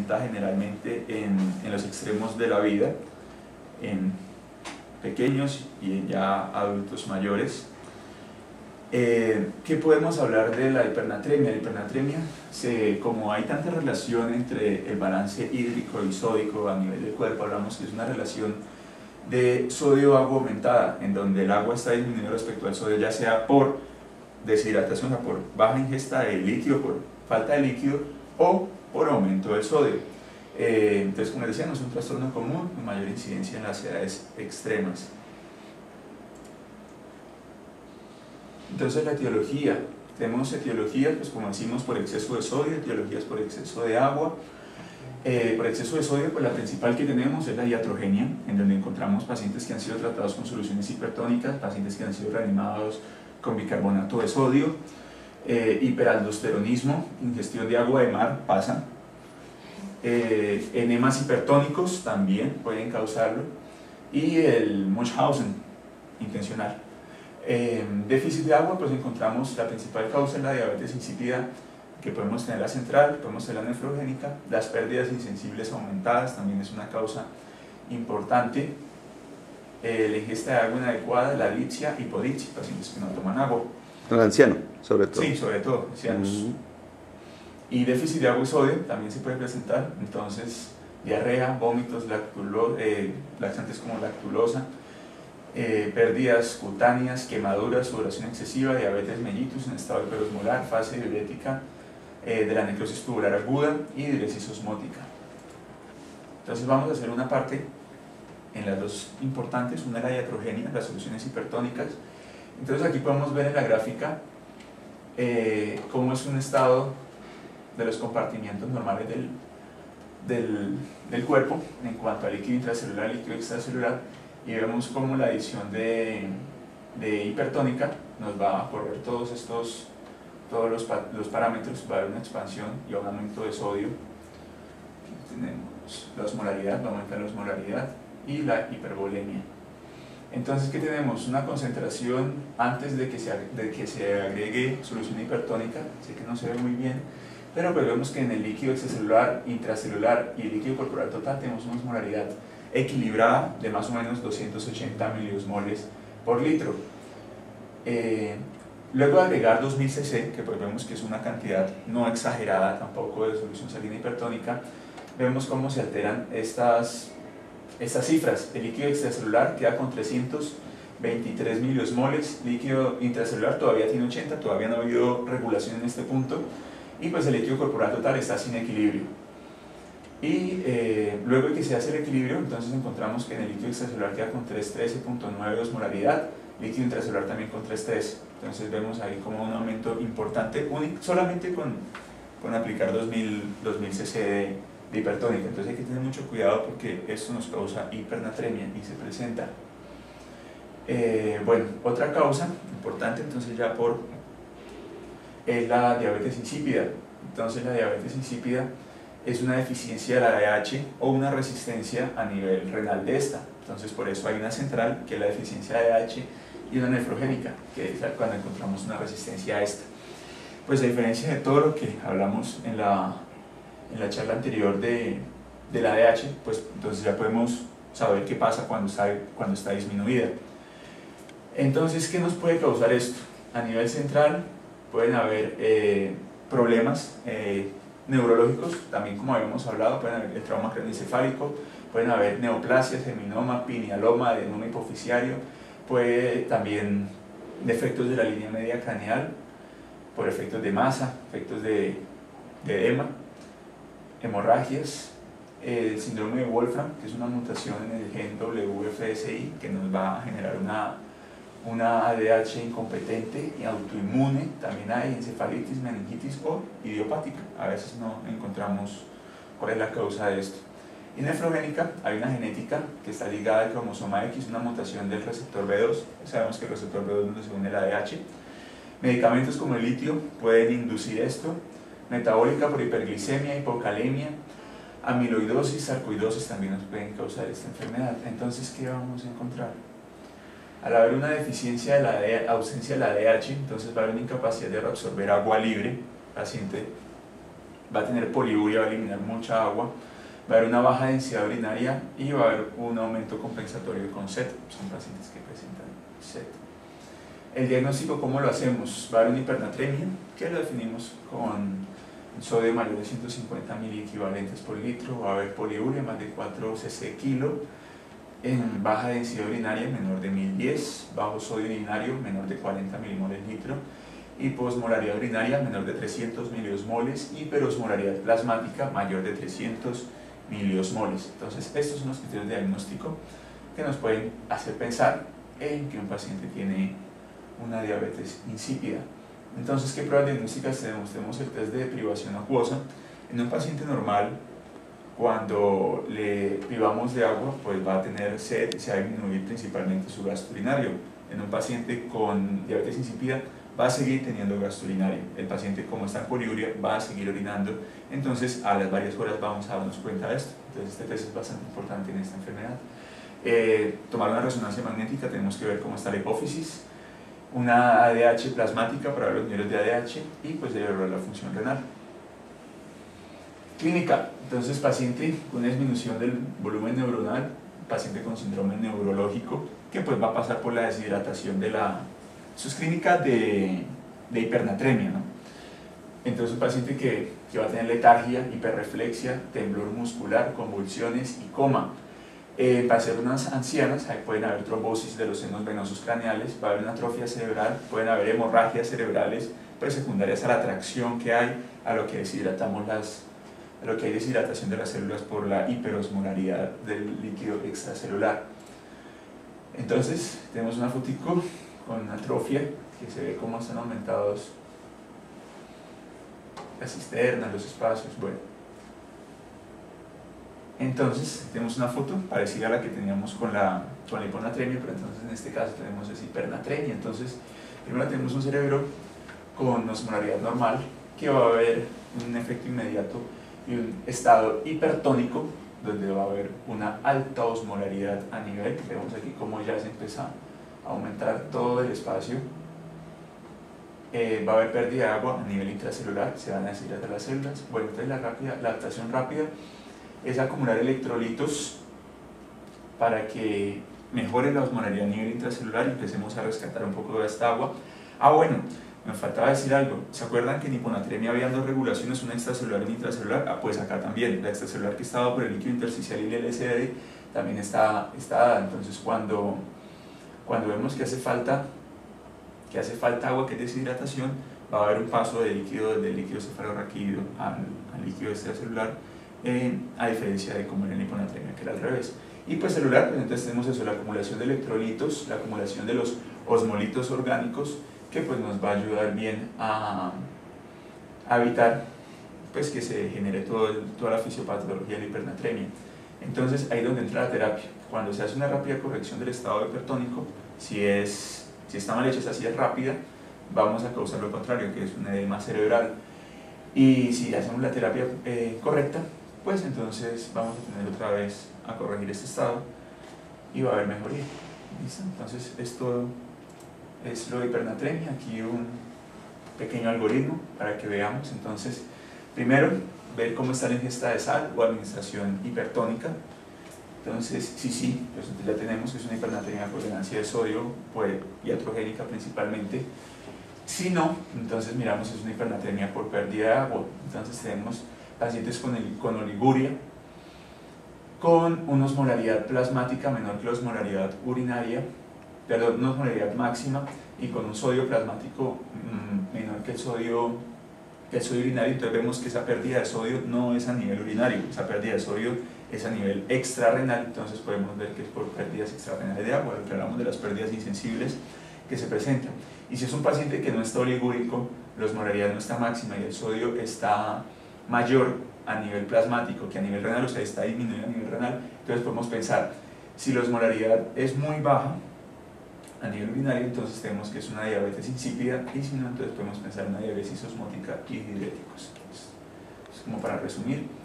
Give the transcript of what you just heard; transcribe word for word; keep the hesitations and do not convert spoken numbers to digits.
presenta generalmente en, en los extremos de la vida, en pequeños y en ya adultos mayores. Eh, ¿Qué podemos hablar de la hipernatremia? La hipernatremia, se, como hay tanta relación entre el balance hídrico y sódico a nivel del cuerpo, hablamos que es una relación de sodio-agua aumentada, en donde el agua está disminuyendo respecto al sodio, ya sea por deshidratación, o sea, por baja ingesta de líquido, por falta de líquido, o por aumento del sodio. Eh, entonces, como les decía, no es un trastorno común, con mayor incidencia en las edades extremas. Entonces, la etiología, tenemos etiologías, pues como decimos, por exceso de sodio, etiologías por exceso de agua. Eh, por exceso de sodio, pues la principal que tenemos es la iatrogenia, en donde encontramos pacientes que han sido tratados con soluciones hipertónicas, pacientes que han sido reanimados con bicarbonato de sodio, eh, hiperaldosteronismo, ingestión de agua de mar, pasa. Eh, enemas hipertónicos también pueden causarlo, y el Munchausen intencional. Eh, déficit de agua, pues encontramos la principal causa en la diabetes insípida, que podemos tener la central, podemos tener la nefrogénica. Las pérdidas insensibles aumentadas también es una causa importante. Eh, la ingesta de agua inadecuada, la dipsia, hipodipsia, pacientes que no toman agua. El anciano, sobre todo. Sí, sobre todo, ancianos. Uh-huh. Y déficit de agua y sodio también se puede presentar, entonces diarrea, vómitos, lactulo, eh, laxantes como lactulosa, eh, pérdidas cutáneas, quemaduras, sudoración excesiva, diabetes mellitus en estado hiperosmolar, fase diurética eh, de la necrosis tubular aguda y diuresis osmótica. Entonces vamos a hacer una parte en las dos importantes, una es la iatrogenia, las soluciones hipertónicas. Entonces aquí podemos ver en la gráfica eh, cómo es un estado de los compartimientos normales del, del, del cuerpo en cuanto a líquido intracelular y líquido extracelular, y vemos cómo la adición de, de hipertónica nos va a correr todos estos todos los, los parámetros, va a haber una expansión y un aumento de sodio. Aquí tenemos la osmolaridad, va a aumentar la osmolaridad y la hipervolemia. Entonces, ¿qué tenemos? Una concentración antes de que se, de que se agregue solución hipertónica, sé que no se ve muy bien, pero pues vemos que en el líquido extracelular, intracelular y el líquido corporal total tenemos una osmolaridad equilibrada de más o menos doscientos ochenta miliosmoles por litro. Eh, luego de agregar dos mil cc, que pues vemos que es una cantidad no exagerada tampoco de solución salina hipertónica, vemos cómo se alteran estas, estas cifras. El líquido extracelular queda con trescientos veintitrés miliosmoles, líquido intracelular todavía tiene ochenta, todavía no ha habido regulación en este punto, y pues el líquido corporal total está sin equilibrio. Y eh, luego de que se hace el equilibrio, entonces encontramos que en el líquido extracelular queda con trescientos trece punto nueve de osmolaridad, líquido intracelular también con trescientos trece. Entonces vemos ahí como un aumento importante, único, solamente con, con aplicar dos mil cc de, de hipertónica. Entonces hay que tener mucho cuidado porque esto nos causa hipernatremia y se presenta. Eh, bueno, otra causa importante entonces ya por es la diabetes insípida. Entonces la diabetes insípida es una deficiencia de la D H o una resistencia a nivel renal de esta. Entonces por eso hay una central, que es la deficiencia de D H, y una nefrogénica, que es cuando encontramos una resistencia a esta. Pues a diferencia de todo lo que hablamos en la, en la charla anterior de, de la D H, pues entonces ya podemos saber qué pasa cuando está, cuando está disminuida. Entonces, ¿qué nos puede causar esto? A nivel central pueden haber eh, problemas eh, neurológicos, también como habíamos hablado, pueden haber el trauma craneoencefálico, pueden haber neoplasias, seminoma, pinealoma, adenoma hipoficiario, puede también defectos de la línea media craneal, por efectos de masa, efectos de, de edema, hemorragias, el síndrome de Wolfram, que es una mutación en el gen W F S I que nos va a generar una una A D H incompetente y autoinmune. También hay encefalitis, meningitis o idiopática. A veces no encontramos cuál es la causa de esto. Y nefrogénica, hay una genética que está ligada al cromosoma X, una mutación del receptor B dos. Sabemos que el receptor B dos no se une a la A D H. Medicamentos como el litio pueden inducir esto. Metabólica por hiperglicemia, hipocalemia, amiloidosis, sarcoidosis también nos pueden causar esta enfermedad. Entonces, ¿qué vamos a encontrar? Al haber una deficiencia de la ausencia de la D H, entonces va a haber una incapacidad de reabsorber agua libre. El paciente va a tener poliuria, va a eliminar mucha agua, va a haber una baja densidad urinaria y va a haber un aumento compensatorio con C E T. Son pacientes que presentan C E T. El diagnóstico, ¿cómo lo hacemos? Va a haber una hipernatremia, que lo definimos con sodio mayor de ciento cincuenta miliequivalentes por litro, va a haber poliuria más de cuatro cc kilo, en baja densidad urinaria menor de mil diez, bajo sodio urinario menor de cuarenta milimoles litro, hiposmolaridad urinaria menor de trescientos miliosmoles, hiperosmolaridad plasmática mayor de trescientos miliosmoles. Entonces, estos son los criterios de diagnóstico que nos pueden hacer pensar en que un paciente tiene una diabetes insípida. Entonces, ¿qué pruebas diagnósticas tenemos? Tenemos el test de privación acuosa. En un paciente normal, cuando le privamos de agua, pues va a tener sed y se va a disminuir principalmente su gasto urinario. En un paciente con diabetes insípida va a seguir teniendo gasto urinario. El paciente, como está en poliuria, va a seguir orinando. Entonces, a las varias horas vamos a darnos cuenta de esto. Entonces, este test es bastante importante en esta enfermedad. Eh, tomar una resonancia magnética, tenemos que ver cómo está la hipófisis, una A D H plasmática para ver los niveles de A D H y pues evaluar la función renal. Clínica, entonces paciente con una disminución del volumen neuronal, paciente con síndrome neurológico que pues va a pasar por la deshidratación de la... Eso es clínica de, de hipernatremia, ¿no? Entonces un paciente que, que va a tener letargia, hiperreflexia, temblor muscular, convulsiones y coma. Eh, para ser unas ancianas, ahí pueden haber trombosis de los senos venosos craneales, va a haber una atrofia cerebral, pueden haber hemorragias cerebrales, pues secundarias a la tracción que hay, a lo que deshidratamos las, a lo que hay deshidratación de las células por la hiperosmolaridad del líquido extracelular. Entonces, tenemos una fotico con una atrofia que se ve cómo están aumentados las cisternas, los espacios, bueno. Entonces, tenemos una foto parecida a la que teníamos con la, con la hiponatremia, pero entonces en este caso tenemos esa hipernatremia. Entonces, primero tenemos un cerebro con osmolaridad normal, que va a haber un efecto inmediato y un estado hipertónico, donde va a haber una alta osmolaridad a nivel, vemos aquí cómo ya se empieza a aumentar todo el espacio. Eh, va a haber pérdida de agua a nivel intracelular, se van a deshidratar las células. Bueno, entonces la, rápida, la adaptación rápida es acumular electrolitos para que mejore la osmolaridad a nivel intracelular y empecemos a rescatar un poco de esta agua. Ah, bueno, me faltaba decir algo. ¿Se acuerdan que en hiponatremia había dos regulaciones, una extracelular y una intracelular? Ah, pues acá también, la extracelular que estaba por el líquido intersticial y el L S D también está, está dada. Entonces, cuando, cuando vemos que hace falta que hace falta agua, que es deshidratación, va a haber un paso de líquido, del líquido cefalorraquídeo al, al líquido extracelular, eh, a diferencia de como en la hiponatremia, que era al revés. Y pues celular, pues entonces tenemos eso, la acumulación de electrolitos, la acumulación de los osmolitos orgánicos, que pues nos va a ayudar bien a, a evitar pues que se genere todo el, toda la fisiopatología de la hipernatremia. Entonces ahí es donde entra la terapia. Cuando se hace una rápida corrección del estado hipertónico, si, es, si está mal hecha, si es rápida, vamos a causar lo contrario, que es un edema cerebral. Y si hacemos la terapia eh, correcta, pues entonces vamos a tener otra vez a corregir este estado y va a haber mejoría. ¿Listo? Entonces esto es lo de hipernatremia. Aquí un pequeño algoritmo para que veamos. Entonces, primero, ver cómo está la ingesta de sal o administración hipertónica. Entonces, sí, sí, pues ya tenemos que es una hipernatremia por ganancia de sodio pues, iatrogénica principalmente. Si no, entonces miramos si es una hipernatremia por pérdida de agua. Entonces tenemos pacientes con, el, con oliguria, con una osmolaridad plasmática menor que la osmolaridad urinaria, perdón, una osmolaridad máxima y con un sodio plasmático mmm, menor que el sodio, que el sodio urinario. Entonces vemos que esa pérdida de sodio no es a nivel urinario, esa pérdida de sodio es a nivel extrarrenal. Entonces podemos ver que es por pérdidas extrarrenales de agua, lo que hablamos de las pérdidas insensibles que se presentan. Y si es un paciente que no está oligúrico, la osmolaridad no está máxima y el sodio está mayor a nivel plasmático que a nivel renal, o sea, está disminuido a nivel renal, entonces podemos pensar, si la osmolaridad es muy baja a nivel urinario, entonces tenemos que es una diabetes insípida, y si no, entonces podemos pensar en una diabetes osmótica y diuréticos. Es como para resumir.